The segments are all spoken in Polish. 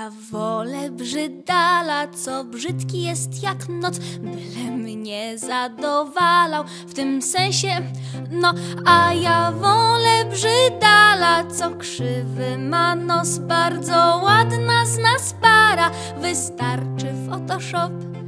Ja wolę brzydala, co brzydki jest jak noc, byle mnie zadowalał, w tym sensie, no. A ja wolę brzydala, co krzywy ma nos, bardzo ładna z nas para, wystarczy Photoshop.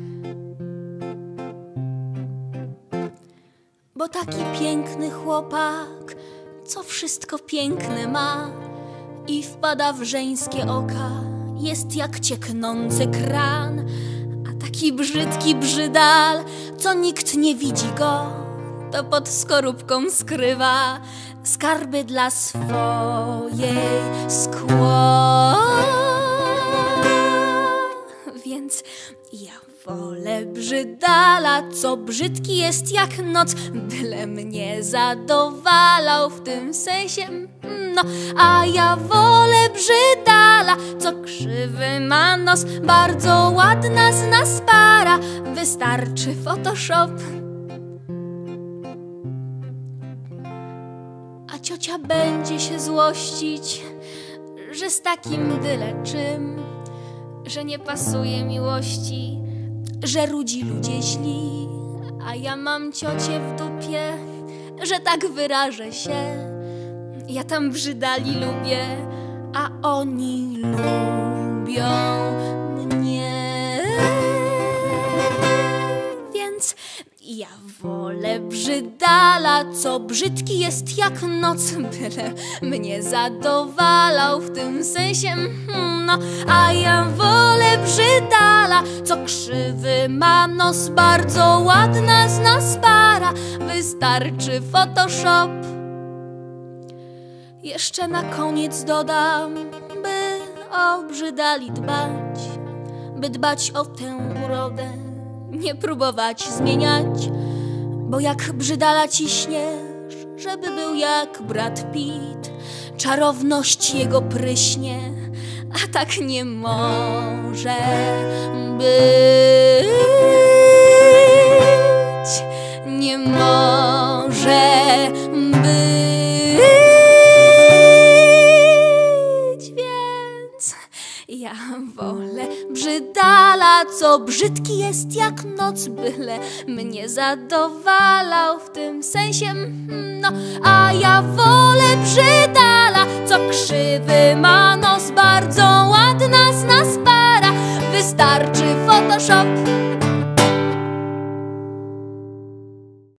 Bo taki piękny chłopak, co wszystko piękne ma i wpada w żeńskie oka, jest jak cieknący kran. A taki brzydki brzydal, co nikt nie widzi go, to pod skorupką skrywa skarby dla swojej skło. Więc ja wolę brzydala, co brzydki jest jak noc, byle mnie zadowalał, w tym sensie, no. A ja wolę brzydala, co krzywy ma nos, bardzo ładna z nas para, wystarczy Photoshop. A ciocia będzie się złościć, że z takim byle czym, że nie pasuje miłości, że rudzi ludzie źli. A ja mam ciocię w dupie, że tak wyrażę się. Ja tam brzydali lubię, a oni lubią mnie. Więc ja wolę brzydala, co brzydki jest jak noc, byle mnie zadowalał, w tym sensie, no. A ja wolę brzydala, co krzywy ma nos, bardzo ładna z nas para, wystarczy Photoshop. Jeszcze na koniec dodam, by o brzydali dbać, by dbać o tę urodę, nie próbować zmieniać, bo jak brzydala ciśniesz, żeby był jak Brad Pitt, czarowność jego pryśnie, a tak nie może być, nie może być. Więc ja wolę brzydala, co brzydki jest jak noc, byle mnie zadowalał, w tym sensie, no. A ja wolę brzydala, co krzywy ma nos, bardzo ładna z nas para, wystarczy Photoshop.